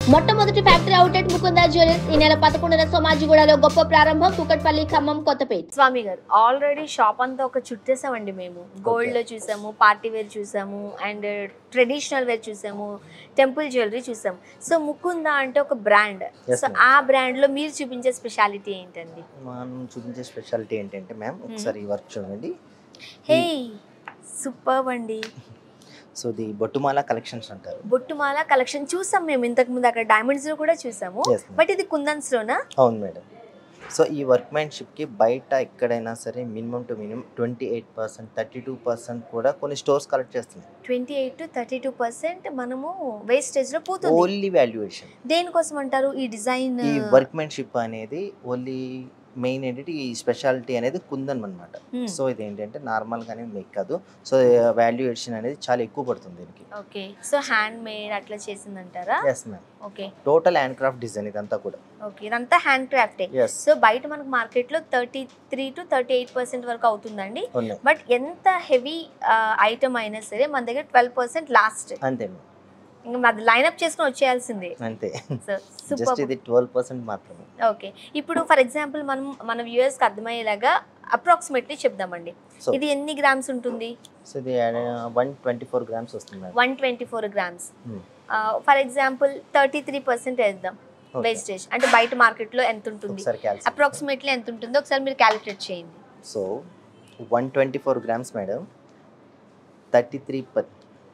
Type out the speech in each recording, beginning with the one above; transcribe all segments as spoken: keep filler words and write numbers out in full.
మొట్టమొదటి factory outlet Mukunda jewellers ఈ నెల పదకొండున సోమాజిగూడలో గొప్ప ప్రారంభం. కుకట్పల్లి, ఖమ్మం, కొత్తపేట. స్వామి గారు ఆల్రెడీ షాప్ అంతా ఒక చుట్టేసామండి. మేము గోల్డ్ లో చూసాము, పార్టీ వేర్ చూసాము, అండ్ ట్రెడిషనల్ వేర్ చూసాము, టెంపుల్ జ్యువెలరీ చూసాము. సో ముకుందా అంటే ఒక బ్రాండ్. సో ఆ బ్రాండ్ లో మీరు చూపించే స్పెషాలిటీ ఏంటండి? మనం చూపించే స్పెషాలిటీ ఏంటంటే మ్యామ్ ఒకసారి ఈ వర్క్ చూడండి. హే సూపర్ అండి. సో ఇది బొట్టుమాల కలెక్షన్స్ అంటారు. బొట్టుమాల కలెక్షన్ చూసాం మేము ఇంతకు ముందు, అక్కడ డైమండ్స్ లో కూడా చూసాము. బట్ ఇది కుందన్స్ లోనా? అవును మేడం. సో ఈ వర్క్మెన్షిప్ కి బయట ఎక్కడైనా సరే minimum to minimum twenty eight percent thirty two percent కూడా కొన్ని స్టోర్స్ కలెక్ట్ చేస్తున్నాయి. Twenty eight to thirty two percent మనము వేస్టేజ్ లో పోతుంది. Only valuation. దేనికోసం అంటారు? ఈ డిజైన్, ఈ వర్క్మెన్షిప్ అనేది ఓన్లీ మెయిన్ ఏంటంటే ఈ స్పెషాలిటీ అనేది కుందన్ అనమాట. సో ఇది ఏంటంటే నార్మల్ గానే మేక్ కాదు. సో వాల్యుయేషన్ అనేది చాలా ఎక్కువ పడుతుంది దీనికి. ఓకే. సో హ్యాండ్ మేడ్ అట్లా చేసిందంటారా? Yes ma'am. Okay. Total handcraft design ఇదంతా కూడా. ఓకే, ఇదంతా హ్యాండ్ క్రాఫ్టే. Yes. సో బయట మనకు మార్కెట్ లో thirty three to thirty eight percent వరకు అవుతుందండి. ఉన్నాయి. బట్ ఎంత హెవీ ఐటమ్ అయినా సరే మన దగ్గర ట్వెల్వ్ పర్సెంట్ లాస్ట్. అంతే మ్యామ్. ఇంకా మాది లైన్అప్ చేసుకుని వచ్చేయాల్సిందే. అంతే. So just super. ఇది ట్వెల్వ్ పర్సెంట్ మాత్రమే. ఓకే, ఇప్పుడు ఫర్ ఎగ్జాంపుల్ మనం మన వ్యూయర్స్కి అర్థమయ్యేలాగా అప్రాక్సిమేట్లీ చెప్దామండి. So- ఇది ఎన్ని గ్రామ్స్ ఉంటుంది? సో ఇది వన్ ట్వంటీ ఫోర్ గ్రామ్స్ వస్తుంది madam. One twenty four grams. Hmm. For example thirty three percent వేద్దాం Okay. వేస్టేజ్. అంటే బయట మార్కెట్లో ఎంత ఉంటుంది, ఒకసారి calculate. అప్రాక్సిమేట్లీ ఎంత ఉంటుందో ఒకసారి మీరు క్యాలిక్యులేట్ చేయండి. So one twenty four grams madam, thirty three per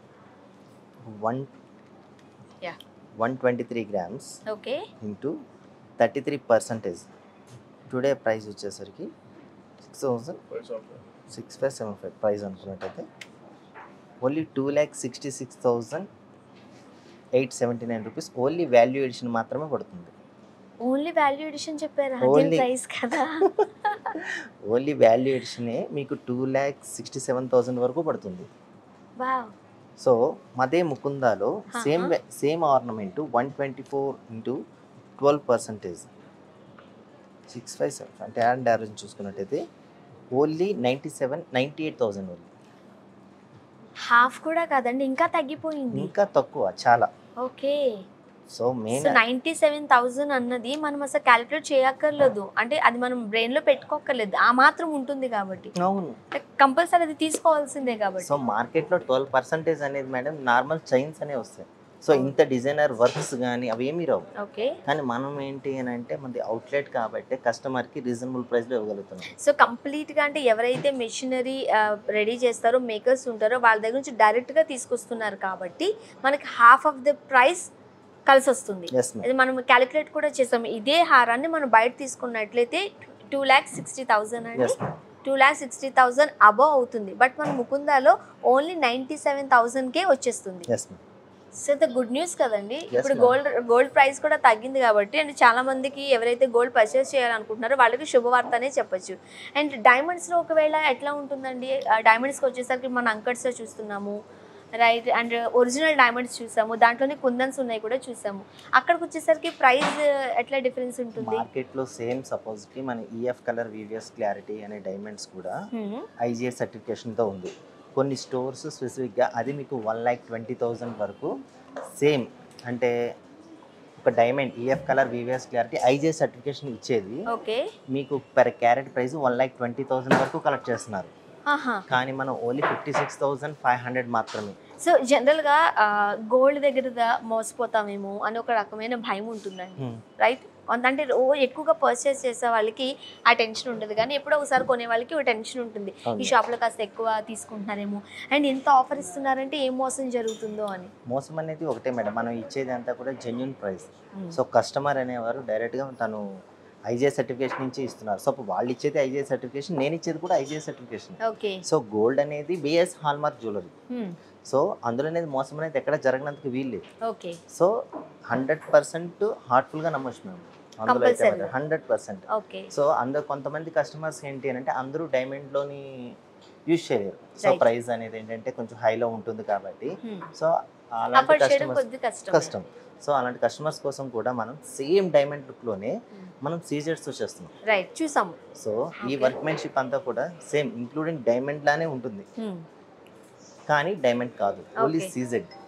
one yeah one twenty three grams okay. Into thirty three percentage today price వచ్చేసరికి six thousand six five seven five price అనుకున్నట్టయితే only two lakh sixty six thousand eight seventy nine rupees only valuation మాత్రమే పడుతుంది. Only value addition చెప్పారా? Only- price కదా. Only వాల్యుయేషనే మీకు two lakh sixty seven thousand వరకు పడుతుంది. వావ్. సో మదే ముకుందాలో same Uh-huh. Same ornament one twenty four into twelve percentage six five seven అంటే అండ్ యావరేజ్ చూసుకున్నట్టయితే only ninety seven ninety eight thousand only. Half కూడా కాదండి, ఇంకా తగ్గిపోయింది. ఇంకా తక్కువ చాలా. Okay. So main so ninety seven thousand అన్నది మనం అసలు క్యాలిక్యులేట్ చేయక్కర్లేదు. అంటే అది మనం బ్రెయిన్ లో పెట్టుకోక్కర్లేదు, ఆ మాత్రం ఉంటుంది కాబట్టి. అవును. కంపల్సరీ అది తీసుకోవాల్సిందే కాబట్టి. సో మార్కెట్లో ట్వెల్వ్ పర్సెంటేజ్ అనేది మేడం నార్మల్ చైన్స్ అనే వస్తాయి. సో ఇంత డిజైనర్ వర్క్స్ కానీ అవి ఏమీ రావు. ఓకే. కానీ మనం ఏంటి అని అంటే మనది అవుట్లెట్ కాబట్టి కస్టమర్కి రీజనబుల్ ప్రైస్లో ఇవ్వగలుగుతున్నాం. సో కంప్లీట్గా అంటే ఎవరైతే మెషినరీ రెడీ చేస్తారో, మేకర్స్ ఉంటారో వాళ్ళ దగ్గర నుంచి డైరెక్ట్గా తీసుకొస్తున్నారు కాబట్టి మనకి హాఫ్ ఆఫ్ ద ప్రైస్ కలిసి వస్తుంది. Yes, ma'am. ఇది మనం క్యాలిక్యులేట్ కూడా చేస్తాం. ఇదే హారాన్ని మనం బయట తీసుకున్నట్లయితే టూ ల్యాక్స్ సిక్స్టీ థౌసండ్ అండి. Yes, ma'am. Two lakhs sixty thousand above అవుతుంది. బట్ మన ముకుందాలో ఓన్లీ నైంటీ సెవెన్ థౌసండ్కే వచ్చేస్తుంది. Yes ma'am. So the good news కదండి. Yes, ఇప్పుడు ma'am. గోల్డ్ గోల్డ్ ప్రైస్ కూడా తగ్గింది కాబట్టి, అండ్ చాలా మందికి ఎవరైతే గోల్డ్ పర్చేస్ చేయాలనుకుంటున్నారో వాళ్ళకి శుభవార్త అనే చెప్పొచ్చు. అండ్ డైమండ్స్లో ఒకవేళ ఎట్లా ఉంటుందండి? డైమండ్స్కి వచ్చేసరికి మన అంకట్స్లో చూస్తున్నాము, రైట్, అండ్ ఒరిజినల్ డైమండ్స్ చూసాము, దాంట్లోనే కుందన్స్ ఉన్నాయి కూడా చూసాము. అక్కడికి వచ్చేసరికి ప్రైస్ ఎట్లా డిఫరెన్స్ ఉంటుంది? మార్కెట్లో సేమ్ సపోజ్కి మన ఈఎఫ్ కలర్ వీవియస్ క్లారిటీ అనే డైమండ్స్ కూడా ఐజిఎస్ సర్టిఫికేషన్తో ఉంది. కొన్ని స్టోర్స్ స్పెసిఫిక్గా అది మీకు వన్ ల్యాక్ ట్వంటీ థౌజండ్ వరకు సేమ్ అంటే ఒక diamond EF colour VVS clarity IGS certification ఇచ్చేది ఓకే. మీకు per carat price one lakh twenty thousand వరకు కలెక్ట్ చేస్తున్నారు. ఆహా. కానీ మనం only fifty six thousand five hundred మాత్రమే. సో జనరల్గా గోల్డ్ దగ్గర ద- మోసపోతామేమో అని ఒక రకమైన భయం ఉంటుందండి, రైట్? అంటే ఓ ఎక్కువగా పర్చేస్ చేసే వాళ్ళకి ఆ టెన్షన్ ఉండదు, కానీ ఎప్పుడో ఒకసారి కొనే వాళ్ళకి ఒక టెన్షన్ ఉంటుంది, ఈ షాప్లో కాస్త ఎక్కువ తీసుకుంటున్నారేమో, అండ్ ఎంత ఆఫర్ ఇస్తున్నారంటే ఏం మోసం జరుగుతుందో అని. మోసం అనేది ఒకటే మేడం, మనం ఇచ్చేది అంతా కూడా జెన్యున్ ప్రైస్. సో కస్టమర్ అనేవారు డైరెక్ట్గా తను ఐజిఎస్ సర్టిఫికేషన్ నుంచి ఇస్తున్నారు. సో వాళ్ళు ఇచ్చేది ఐజిఎస్ సర్టిఫికేషన్, నేను ఇచ్చేది కూడా IGS certification. Okay. So gold అనేది బిఎస్ హాల్మార్క్ జ్యువెలరీ. సో అందులో అనేది మోసం అనేది ఎక్కడ జరగనందుకు వీల్లేదు. ఓకే. సో హండ్రెడ్ పర్సెంట్ హార్ట్ఫుల్గా నమ్మొచ్చు మేము అందులో అయితే హండ్రెడ్ పర్సెంట్. ఓకే. సో అందరు కొంతమంది కస్టమర్స్ ఏంటి అని అంటే అందరూ డైమండ్లోని యూజ్ చేయలేరు. సో ప్రైస్ అనేది ఏంటంటే కొంచెం హైలో ఉంటుంది కాబట్టి సో అలాంటి కస్టమర్స్ కష్టం. సో అలాంటి కస్టమర్స్ కోసం కూడా మనం సేమ్ డైమండ్ లుక్లోనే మనం సీజర్స్ చేస్తున్నాం. రైట్, చూసాము. సో ఈ వర్క్మెన్షిప్ అంతా కూడా సేమ్ ఇంక్లూడింగ్ డైమండ్ లానే ఉంటుంది, కానీ డైమండ్ కాదు, ఓన్లీ సీజెడ్.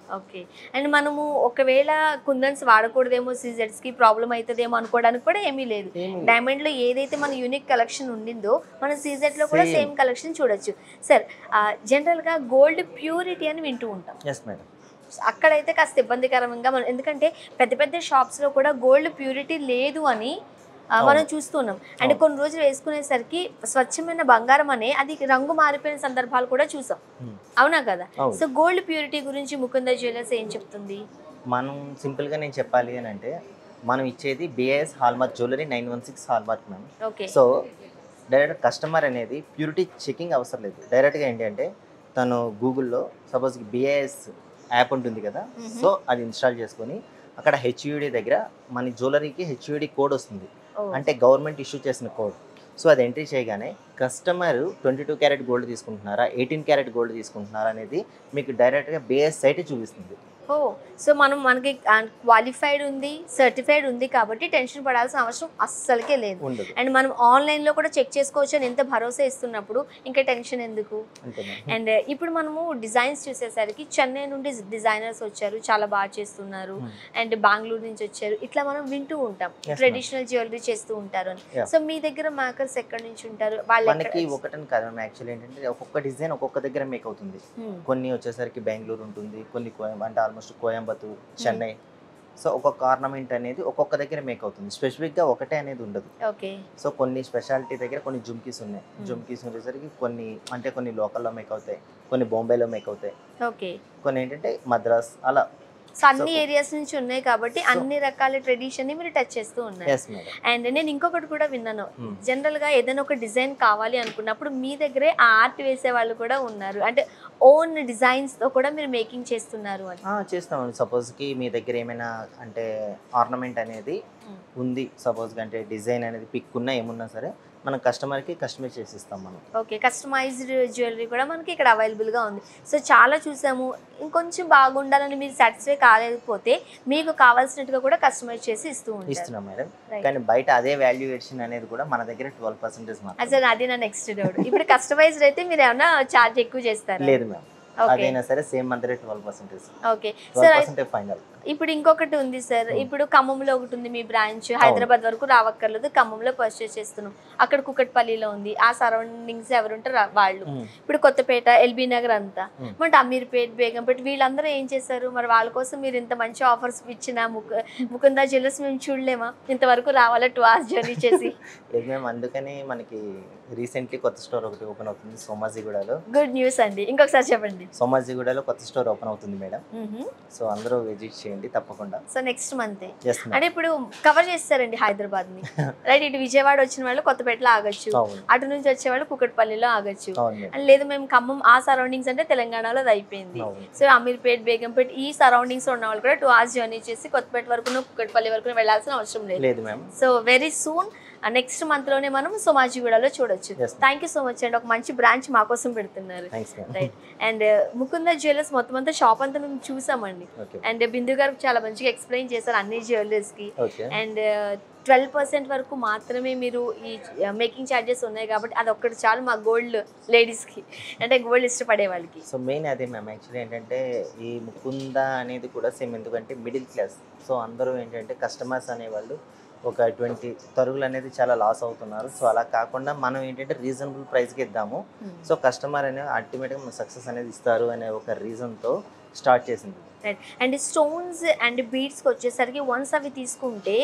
ఓకే. అండ్ మనము ఒకవేళ కుందన్స్ వాడకూడదేమో, సీజెడ్స్‌కి ప్రాబ్లమ్ అయితదేమో అనుకోవడానికి కూడా ఏమీ లేదు. డైమండ్‌లో ఏదైతే మన యూనిక్ కలెక్షన్ ఉండిందో మనం సీజెడ్‌లో కూడా సేమ్ కలెక్షన్ చూడొచ్చు. సార్ జనరల్‌గా గోల్డ్ ప్యూరిటీ అని వింటూ ఉంటాం. Yes madam. అక్కడైతే కాస్త ఇబ్బందికరంగా మనం, ఎందుకంటే పెద్ద పెద్ద షాప్స్లో కూడా గోల్డ్ ప్యూరిటీ లేదు అని మనం చూస్తున్నాం. అండ్ కొన్ని రోజులు వేసుకునేసరికి స్వచ్ఛమైన బంగారం అనే అది రంగు మారిపోయిన సందర్భాలు కూడా చూసాం. అవునా కదా? సో గోల్డ్ ప్యూరిటీ గురించి ముకుంద జ్యువెలర్స్ ఏం చెప్తుంది? మనం సింపుల్గా నేను చెప్పాలి అని అంటే మనం ఇచ్చేది BIS hallmark jewellery nine one six hallmark ma'am. Okay. So direct customer అనేది ప్యూరిటీ చెకింగ్ అవసరం లేదు. డైరెక్ట్గా ఏంటి అంటే తను గూగుల్లో సపోజ్ బిఐఎస్ యాప్ ఉంటుంది కదా, సో అది ఇన్స్టాల్ చేసుకొని అక్కడ హెచ్యూడి దగ్గర మన జ్యువెలరీకి హెచ్యూడి కోడ్ వస్తుంది, అంటే గవర్నమెంట్ ఇష్యూ చేసిన కోడ్. సో అది ఎంట్రీ చేయగానే customer twenty two carat gold తీసుకుంటున్నారా, ఎయిటీన్ క్యారెట్ గోల్డ్ తీసుకుంటున్నారా అనేది మీకు డైరెక్ట్గా బిఐఎస్ సైట్ చూపిస్తుంది. ఓ సో మనం మనకి క్వాలిఫైడ్ ఉంది, సర్టిఫైడ్ ఉంది కాబట్టి టెన్షన్ పడాల్సిన అవసరం అస్సలకే లేదు. అండ్ మనం ఆన్లైన్లో కూడా చెక్ చేసుకోవచ్చు అని ఎంత భరోసా ఇస్తున్నప్పుడు ఇంకా టెన్షన్ ఎందుకు? అండ్ ఇప్పుడు మనము డిజైన్స్ చూసేసరికి చెన్నై నుండి డిజైనర్స్ వచ్చారు, చాలా బాగా చేస్తున్నారు, అండ్ బెంగళూరు నుంచి వచ్చారు, ఇట్లా మనం వింటూ ఉంటాం ట్రెడిషనల్ జ్యువెలరీ చేస్తూ ఉంటారు అని. సో మీ దగ్గర మేకర్స్ ఎక్కడి నుంచి ఉంటారు? వాళ్ళకి ఒకటని కాదు మ్యామ్, యాక్చువల్లీ ఏంటంటే ఒక్కొక్క డిజైన్ ఒక్కొక్క దగ్గర మేక్ అవుతుంది. కొన్ని వచ్చేసరికి బెంగళూరు ఉంటుంది, కొన్ని అంటే ఆల్మోస్ట్ కోయంబత్తూర్, చెన్నై. సో ఒక్కొక్క ఆర్నమెంట్ అనేది ఒక్కొక్క దగ్గర మేక్ అవుతుంది, స్పెసిఫిక్గా ఒకటే అనేది ఉండదు. ఓకే. సో కొన్ని స్పెషాలిటీ దగ్గర కొన్ని జుమ్కీస్ ఉన్నాయి, జుమ్కీస్ ఉండేసరికి కొన్ని అంటే కొన్ని లోకల్లో మేక్ అవుతాయి, కొన్ని బాంబేలో మేక్ అవుతాయి, ఓకే, కొన్ని ఏంటంటే మద్రాస్ అలా. సో అన్ని ఏరియాస్ నుంచి ఉన్నాయి కాబట్టి అన్ని రకాల ట్రెడిషన్ ని మీరు టచ్ చేస్తూ ఉన్నారు. అండ్ నేను ఇంకొకటి కూడా విన్నాను, జనరల్ గా ఏదైనా ఒక డిజైన్ కావాలి అనుకున్నప్పుడు మీ దగ్గరే ఆ ఆర్ట్ వేసే వాళ్ళు కూడా ఉన్నారు, అంటే ఓన్ డిజైన్స్ తో కూడా మీరు మేకింగ్ చేస్తున్నారు అని. చేస్తామండి. సపోజ్ కి మీ దగ్గర ఏమైనా అంటే ఆర్నమెంట్ అనేది ఉంది, సపోజ్ అంటే డిజైన్ అనేది పిక్ ఉన్నా ఏమున్నా సరే మనం కస్టమర్కి కస్టమైజ్ చేసి ఇస్తాం మనం. ఓకే, కస్టమైజ్డ్ జ్యువెలరీ కూడా మనకి ఇక్కడ అవైలబుల్గా ఉంది. సో చాలా చూసాము, ఇంకొంచెం బాగుండాలని మీరు సాటిస్ఫై కాలేకపోతే మీకు కావాల్సినట్టుగా కూడా కస్టమైజ్ చేసి ఇస్తూ ఉంటారు. ఇస్తున్నాం మేడం, కానీ బయట అదే వాల్యుయేషన్ అనేది కూడా మన దగ్గర ట్వెల్వ్ పర్సెంటేజ్ మాత్రం. అసలు అది నా నెక్స్ట్ డౌట్. ఇప్పుడు కస్టమైజ్డ్ అయితే మీరు ఏమన్నా ఛార్జ్ ఎక్కువ చేస్తారా? లేదు మ్యామ్, అదైనా సరే సేమ్ మంత్రే twelve percentage. Okay sir final. ఇప్పుడు ఇంకొకటి ఉంది సార్, ఇప్పుడు ఖమ్మంలో ఒకటి ఉంది మీ బ్రాంచ్, హైదరాబాద్ వరకు రావక్కర్లేదు, ఖమ్మంలో పర్చేస్ చేస్తున్నాం, అక్కడ కుకట్పల్లిలో ఉంది, ఆ సరౌండింగ్స్ ఎవరుంటారు వాళ్ళు, ఇప్పుడు కొత్తపేట, ఎల్బీ నగర్ అంతా, అంటే అమీర్పేట్, బేగంపేట, వీళ్ళందరూ ఏం చేస్తారు మరి? వాళ్ళ కోసం మీరు ఇంత మంచి ఆఫర్స్ ఇచ్చిన ముకు ముకుందా జ్యువెలర్స్ మేము చూడలేమా? ఇంతవరకు రావాలా టూ అవర్స్ జర్నీ చేసి? లేదు మేము, అందుకని మనకి రీసెంట్లీ కొత్త స్టోర్ ఒకటి ఓపెన్ అవుతుంది సోమాజిగూడలో. గుడ్ న్యూస్ అండి, ఇంకొకసారి చెప్పండి. సోమాజిగూడలో కొత్త స్టోర్ ఓపెన్ అవుతుంది మేడం, సో అందరూ విజిట్ చేయండి తప్పకుండా. సో నెక్స్ట్ మంత్ అంటే ఇప్పుడు కవర్ చేస్తారండి హైదరాబాద్ ని, రైట్? ఇటు విజయవాడ వచ్చిన వాళ్ళు కొత్తపేటలో ఆగొచ్చు, అటు నుంచి వచ్చే వాళ్ళు కుకట్పల్లిలో ఆగొచ్చు, లేదు మేము ఖమ్మం ఆ సరౌండింగ్స్ అంటే తెలంగాణలో అది అయిపోయింది. సో అమీర్పేట్, బేగంపేట్ ఈ సరౌండింగ్స్ ఉన్న వాళ్ళు కూడా టూ అవర్స్ జర్నీ చేసి కొత్తపేట వరకు కుకట్పల్లి వరకు వెళ్లాల్సిన అవసరం లేదు. So very soon next month లోనే మనం సోమాజిగూడలో చూడొచ్చు. థ్యాంక్ యూ సో మచ్ అండి, ఒక మంచి బ్రాంచ్ మా కోసం పెడుతున్నారు, రైట్? అండ్ ముకుంద జ్యువెలర్స్ మొత్తం అంతా షాప్ అంతా మేము చూసామండి, అండ్ బిందు గారు చాలా మంచిగా ఎక్స్ప్లెయిన్ చేశారు అన్ని జ్యువెలర్స్ కి. అండ్ ట్వెల్వ్ పర్సెంట్ వరకు మాత్రమే మీరు ఈ మేకింగ్ ఛార్జెస్ ఉన్నాయి కాబట్టి అది ఒక్కటి చాలు మా గోల్డ్ లేడీస్ కి, అంటే గోల్డ్ ఇష్టపడే వాళ్ళకి. సో మెయిన్ అదే మ్యామ్, యాక్చువల్లీ ఏంటంటే ఈ ముకుంద అనేది కూడా సేమ్, ఎందుకంటే మిడిల్ క్లాస్, సో అందరూ ఏంటంటే కస్టమర్స్ అనేవాళ్ళు ఒక ట్వంటీ తరుగులు అనేది చాలా లాస్ అవుతున్నారు. సో అలా కాకుండా మనం ఏంటంటే రీజనబుల్ ప్రైస్కి ఇద్దాము, సో కస్టమర్ అనేది అల్టిమేట్గా సక్సెస్ అనేది ఇస్తారు అనే ఒక రీజన్తో స్టార్ట్ చేసింది. అండ్ స్టోన్స్ అండ్ బీడ్స్కి వచ్చేసరికి వన్స్ అవి తీసుకుంటే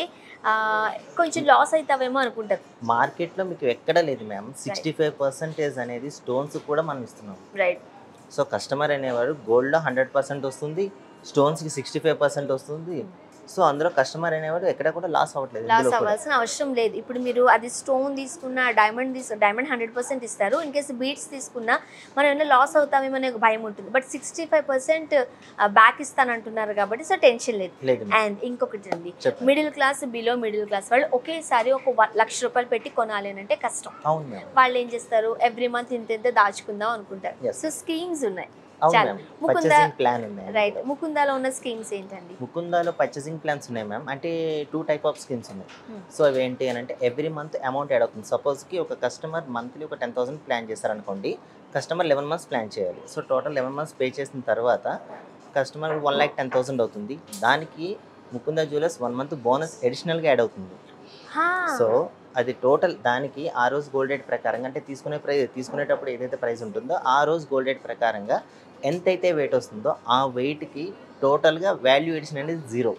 కొంచెం లాస్ అవుతావేమో అనుకుంటారు. మార్కెట్లో మీకు ఎక్కడ లేదు మ్యామ్, సిక్స్టీ ఫైవ్ పర్సెంటేజ్ అనేది స్టోన్స్ కూడా మనం ఇస్తున్నాం, రైట్? సో కస్టమర్ అనేవారు గోల్డ్లో హండ్రెడ్ పర్సెంట్ వస్తుంది, స్టోన్స్కి సిక్స్టీ ఫైవ్ పర్సెంట్ వస్తుంది. సో అందులో కస్టమర్ అనేవాడు ఎక్కడ కూడా లాస్ అవ్వట్లేదు, లాస్ అవ్వాల్సిన అవసరం లేదు. ఇప్పుడు మీరు అది స్టోన్ తీసుకున్న, డైమండ్ తీసు డైమండ్ హండ్రెడ్ పర్సెంట్ ఇస్తారు, ఇన్ కేసు బీడ్స్ తీసుకున్నా మనం ఏమైనా లాస్ అవుతామేమో అనే భయం ఉంటుంది, but sixty five percent back ఇస్తానంటున్నారు కాబట్టి సో టెన్షన్ లేదు. అండ్ ఇంకొకటి అండి, middle class, below middle class వాళ్ళు ఒకేసారి ఒక లక్ష రూపాయలు పెట్టి కొనాలి అని అంటే కష్టం. వాళ్ళు ఏం చేస్తారు, ఎవ్రీ మంత్ ఇంత ఇంత దాచుకుందాం అనుకుంటారు. సో స్కీమ్స్ ఉన్నాయి, రైట్? ముకుందాలో ఉన్న స్కీమ్స్ ఏంటండి? ముకుందాలో పర్చేసింగ్ ప్లాన్స్ ఉన్నాయి మ్యామ్, అంటే టూ టైప్ ఆఫ్ స్కీమ్స్ ఉన్నాయి. సో అవి ఏంటి అని అంటే ఎవ్రీ మంత్ అమౌంట్ యాడ్ అవుతుంది. సపోజ్కి ఒక కస్టమర్ మంత్లీ ఒక టెన్ థౌసండ్ ప్లాన్ చేస్తారనుకోండి, కస్టమర్ లెవెన్ మంత్స్ ప్లాన్ చేయాలి. So total eleven months pay చేసిన తర్వాత customer one lakh ten thousand అవుతుంది, దానికి Mukunda jewellers one month bonus అడిషనల్గా యాడ్ అవుతుంది. సో అది టోటల్ దానికి ఆ రోజు గోల్డ్ రేట్ ప్రకారంగా అంటే తీసుకునే ప్రైస్ తీసుకునేటప్పుడు ఏదైతే ప్రైస్ ఉంటుందో ఆ రోజు గోల్డ్ రేట్ ప్రకారంగా ఎంతైతే వెయిట్ వస్తుందో ఆ వెయిట్కి టోటల్గా వాల్యూ ఎడిషన్ అనేది జీరో.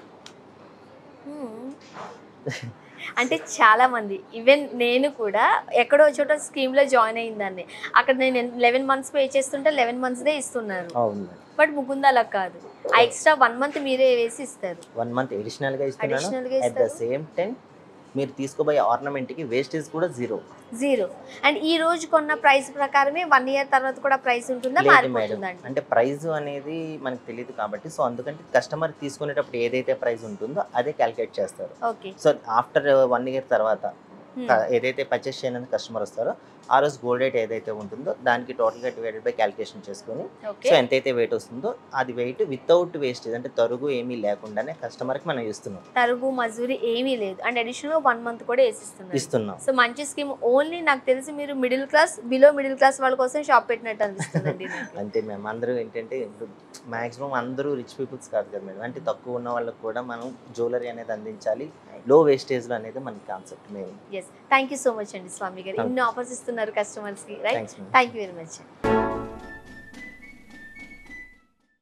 అంటే చాలా మంది ఈవెన్ నేను కూడా ఎక్కడో చోట స్కీమ్లో జాయిన్ అయిందాన్ని, అక్కడ నేను లెవెన్ మంత్స్ పే చేస్తుంటే లెవెన్ మంత్స్దే ఇస్తున్నారు. అవును, బట్ ముకుంద అలా కాదు, ఆ ఎక్స్ట్రా వన్ మంత్ మీరే వేసి ఇస్తారు. వన్ మంత్ అడిషనల్గా ఇస్తున్నాను. అడిషనల్గా అట్ ద సేమ్ టైం మీరు తీసుకోబోయే ఆర్నమెంట్కి వేస్టేజ్ కూడా జీరో జీరో. అండ్ ఈ రోజు కొన్న ప్రైస్ ప్రకారమే వన్ ఇయర్ తర్వాత కూడా ప్రైస్ ఉంటుందా, లేదు మేడం. మారిపోతుందండి? అంటే ప్రైస్ అనేది మనకు తెలియదు కాబట్టి, సో అందుకంటే కస్టమర్ తీసుకునేటప్పుడు ఏదైతే ప్రైస్ ఉంటుందో అదే క్యాలిక్యులేట్ చేస్తారు. Okay. So after one year తర్వాత ఏదైతే పర్చేస్ చేయడానికి కస్టమర్ వస్తారో ఆ రోజు గోల్డ్ రేట్ ఏదైతే ఉంటుందో దానికి టోటల్గా డివైడెడ్ బై క్యాలిక్యులేషన్ చేసుకొని సో ఎంతైతే వెయిట్ వస్తుందో అది వెయిట్ వితౌట్ వేస్టేజ్ అంటే తరుగు ఏమీ లేకుండానే కస్టమర్కి మనం ఇస్తున్నాం. తరుగు మజూరి ఏమీ లేదు అండ్ అడిషనల్ వన్ మంత్ కూడా వేసిస్తున్నాం ఇస్తున్నాం. సో మంచి స్కీమ్. ఓన్లీ నాకు తెలిసి మీరు middle class below middle class వాళ్ళ కోసం షాప్ పెట్టినట్టు అనిపిస్తుందండి. అంతే మేము అందరూ ఏంటంటే మాక్సిమం అందరూ రిచ్ పీపుల్స్ కాదు కదా మేడం, అంటే తక్కువ ఉన్న వాళ్ళకి కూడా మనం జ్యువెలరీ అనేది అందించాలి లో వేస్టేజ్లో అనేది మన కాన్సెప్ట్ మేము. Yes, thank you so much అండి స్వామి గారు, ఇన్ని ఆఫర్స్ ఇస్తున్నారు కస్టమర్స్కి, right? Thanks. Thank you very much.